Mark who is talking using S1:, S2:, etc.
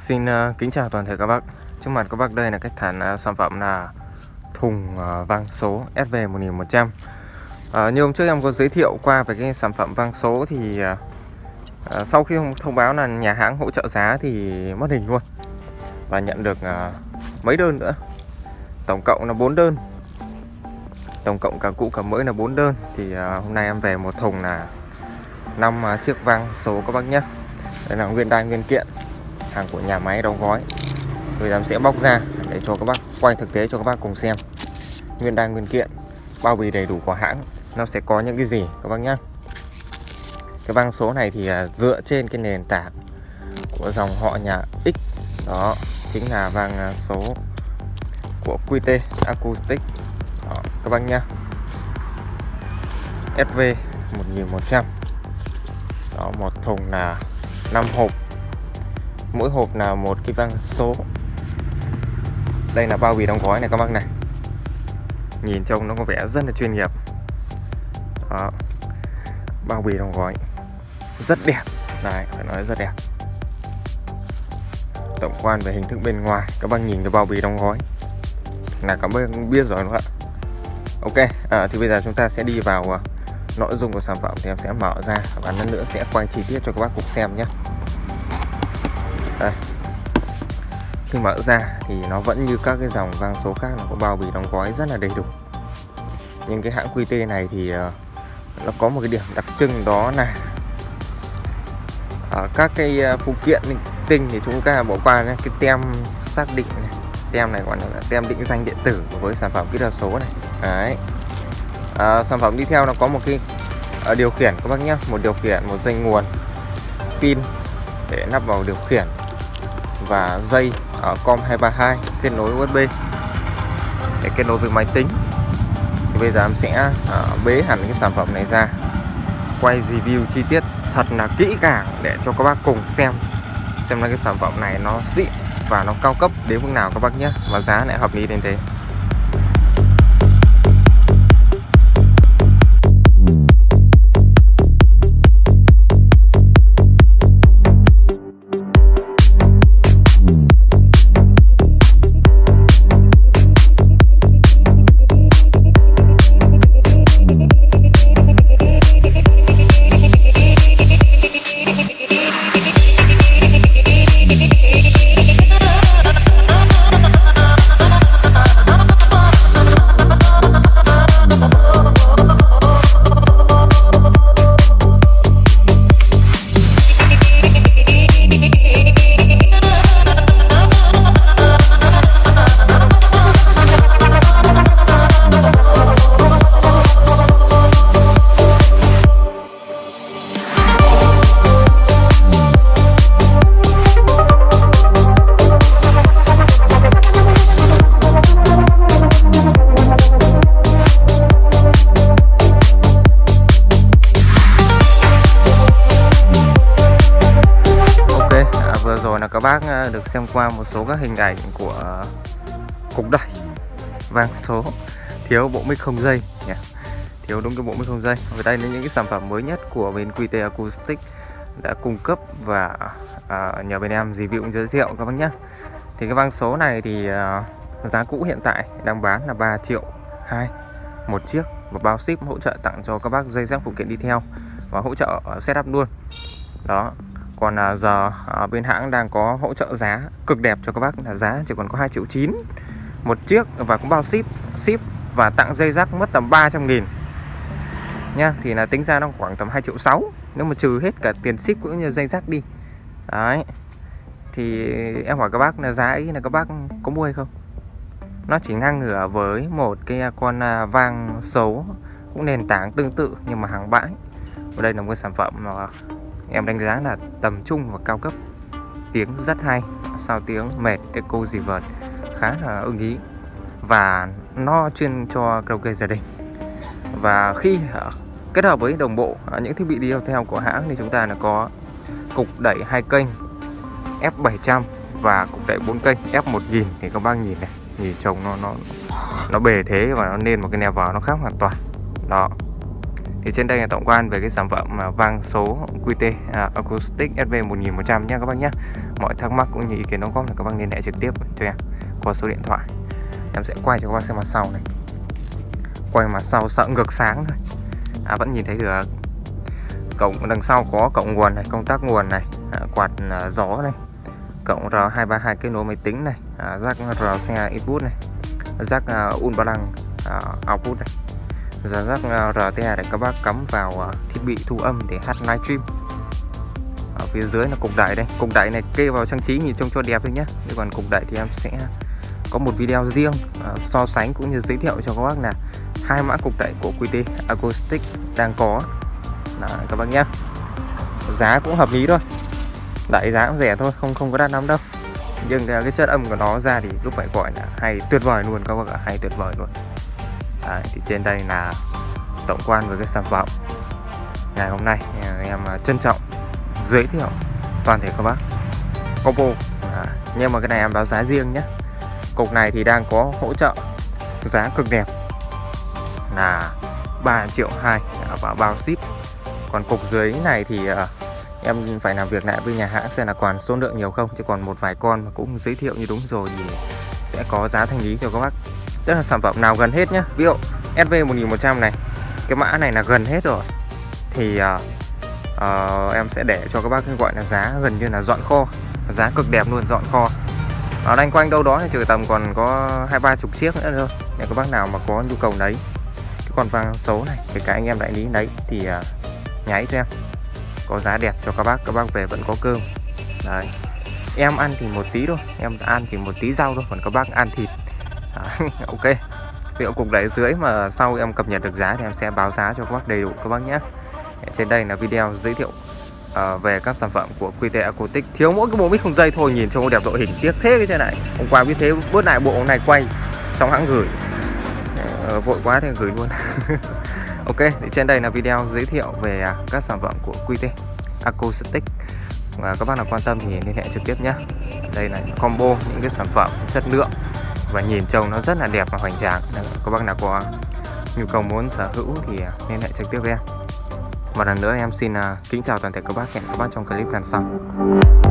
S1: Xin kính chào toàn thể các bác. Trước mặt các bác đây là cái sản phẩm là thùng vang số SV1100. Như hôm trước em có giới thiệu qua về cái sản phẩm vang số thì sau khi thông báo là nhà hãng hỗ trợ giá thì mất hình luôn và nhận được mấy đơn nữa. Tổng cộng là 4 đơn. Tổng cộng cả cũ cả mới là 4 đơn. Thì hôm nay em về một thùng là 5 chiếc vang số các bác nhé. Đây là nguyên đai nguyên kiện, hàng của nhà máy đóng gói. Bây giờ em sẽ bóc ra để cho các bác quay thực tế cho các bác cùng xem nguyên đai nguyên kiện, bao bì đầy đủ của hãng nó sẽ có những cái gì các bác nhé. Cái vang số này thì dựa trên cái nền tảng của dòng họ nhà X, đó chính là vang số của QT Acoustic đó, các bác nhé. SV1100. Đó, một thùng là 5 hộp, mỗi hộp là một cái vang số. Đây là bao bì đóng gói này các bác này, nhìn trông nó có vẻ rất là chuyên nghiệp. Đó, bao bì đóng gói rất đẹp, đấy, phải nói rất đẹp. Tổng quan về hình thức bên ngoài, các bác nhìn cái bao bì đóng gói là các bác biết rồi đúng không ạ? Ok, thì bây giờ chúng ta sẽ đi vào nội dung của sản phẩm. Thì em sẽ mở ra và lần nữa sẽ quay chi tiết cho các bác cùng xem nhé. Đây, khi mở ra thì nó vẫn như các cái dòng vang số khác, nó có bao bì đóng gói rất là đầy đủ. Nhưng cái hãng QT này thì nó có một cái điểm đặc trưng, đó là các cái phụ kiện linh tinh thì chúng ta bỏ qua nhé. Cái tem xác định này, tem này gọi là tem định danh điện tử với sản phẩm kỹ thuật số này. Đấy. Sản phẩm đi theo nó có một cái điều khiển các bác nhé, một điều khiển, một dây nguồn, pin để lắp vào điều khiển và dây COM 232 kết nối USB để kết nối với máy tính. Thì bây giờ em sẽ bế hẳn cái sản phẩm này ra, quay review chi tiết thật là kỹ càng để cho các bác cùng xem là cái sản phẩm này nó xịn và nó cao cấp đến mức nào các bác nhé, và giá lại hợp lý đến thế. Vừa rồi là các bác được xem qua một số các hình ảnh của cục đẩy vang số thiếu bộ mic không dây nhỉ? Thiếu đúng cái bộ mic không dây. Và đây là những cái sản phẩm mới nhất của bên QT Acoustic đã cung cấp và nhờ bên em review giới thiệu các bác nhé. Thì cái vang số này thì giá cũ hiện tại đang bán là 3,2 triệu một chiếc, và bao ship, hỗ trợ tặng cho các bác dây rác phụ kiện đi theo và hỗ trợ setup luôn. Đó. Còn giờ bên hãng đang có hỗ trợ giá cực đẹp cho các bác, là giá chỉ còn có 2,9 triệu một chiếc, và cũng bao ship và tặng dây rác mất tầm 300.000 nha. Thì là tính ra nó khoảng tầm 2,6 triệu nếu mà trừ hết cả tiền ship cũng như dây rác đi. Đấy. Thì em hỏi các bác là giá ấy là các bác có mua hay không? Nó chỉ ngang ngửa với một cái con vang số cũng nền tảng tương tự nhưng mà hàng bãi. Ở đây là một cái sản phẩm mà em đánh giá là tầm trung và cao cấp, tiếng rất hay, sao tiếng mệt, echo reverb khá là ưng ý, và nó chuyên cho karaoke gia đình. Và khi kết hợp với đồng bộ những thiết bị đi theo của hãng thì chúng ta là có cục đẩy 2 kênh F700 và cục đẩy 4 kênh F1000. Thì các bác nhìn này, nhìn trông nó bề thế và nó lên một cái level nó khác hoàn toàn. Đó. Thì trên đây là tổng quan về cái sản phẩm vang số QT Acoustic SV1100 nhé các bác nhé. Mọi thắc mắc cũng như ý kiến đóng góp là các bác liên hệ trực tiếp cho em qua số điện thoại. Em sẽ quay cho các bác xem mặt sau này. Quay mặt sau sợ ngược sáng thôi. Vẫn nhìn thấy được. Cổng đằng sau có cổng nguồn này, công tắc nguồn này, quạt gió này, cổng R232 kết nối máy tính này, jack RC input này, jack Unbalang output này, jack RTA để các bác cắm vào thiết bị thu âm để hát livestream. Ở phía dưới là cục đẩy đây, cục đẩy này kê vào trang trí nhìn trông cho đẹp thôi nhé. Còn cục đẩy thì em sẽ có một video riêng so sánh cũng như giới thiệu cho các bác là hai mã cục đẩy của QT Acoustic đang có. Đó, các bác nhé. Giá cũng hợp lý thôi, đẩy giá cũng rẻ thôi, không có đắt lắm đâu. Nhưng cái chất âm của nó ra thì lúc phải gọi là hay tuyệt vời luôn các bác ạ, hay tuyệt vời luôn. Đấy, thì trên đây là tổng quan về cái sản phẩm ngày hôm nay. Em trân trọng giới thiệu toàn thể các bác combo. Nhưng mà cái này em báo giá riêng nhé. Cục này thì đang có hỗ trợ giá cực đẹp là 3,2 triệu và bao ship. Còn cục dưới này thì em phải làm việc lại với nhà hãng xem là còn số lượng nhiều không, chứ còn một vài con mà cũng giới thiệu như đúng rồi thì sẽ có giá thanh lý cho các bác. Tức là sản phẩm nào gần hết nhá. Ví dụ SV1100 này, cái mã này là gần hết rồi thì em sẽ để cho các bác gọi là giá gần như là dọn kho, giá cực đẹp luôn, dọn kho. Nó loanh quanh đâu đó thì trừ tầm còn có 20-30 chiếc nữa thôi. Nếu các bác nào mà có nhu cầu đấy, cái con vang số này thì các anh em đại lý đấy thì nháy cho em, có giá đẹp cho các bác về vẫn có cơm. Đấy, em ăn thì một tí thôi, em ăn chỉ một tí rau thôi, còn các bác ăn thịt. Ok, ví dụ cục đẩy dưới mà sau em cập nhật được giá thì em sẽ báo giá cho các bác đầy đủ các bác nhé. Trên đây là video giới thiệu về các sản phẩm của QT Acoustic. Thiếu mỗi cái bộ mic không dây thôi, nhìn trông đẹp đội hình, tiếc thế cái trên này. Hôm qua biết thế bớt lại bộ này quay xong hãng gửi, vội quá thì gửi luôn. Ok, thì trên đây là video giới thiệu về các sản phẩm của QT Acoustic. Các bác nào quan tâm thì liên hệ trực tiếp nhé. Đây là combo những cái sản phẩm chất lượng và nhìn trông nó rất là đẹp và hoành tráng. Các bác nào có nhu cầu muốn sở hữu thì liên hệ trực tiếp với em. Một lần nữa em xin kính chào toàn thể các bác, hẹn các bác trong clip lần sau.